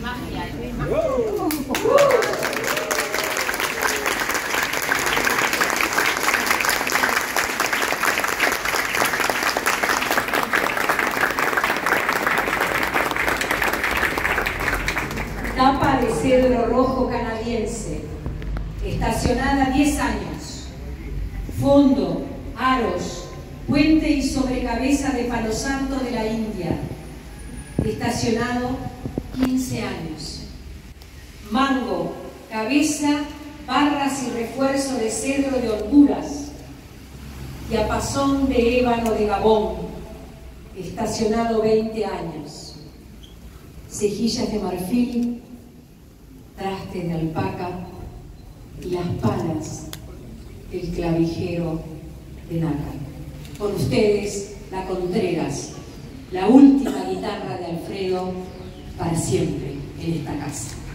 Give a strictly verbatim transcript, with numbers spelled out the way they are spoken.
Tapa de cedro rojo canadiense, estacionada diez años. Fondo, aros, puente y sobrecabeza de palo santo de la India, estacionado quince años. Mango, cabeza, barras y refuerzo de cedro de Honduras. Diapasón de ébano de Gabón, estacionado veinte años. Cejillas de marfil, trastes de alpaca y las palas del clavijero de nácar. Con ustedes, la Contreras, la última guitarra de Alfredo para siempre en esta casa.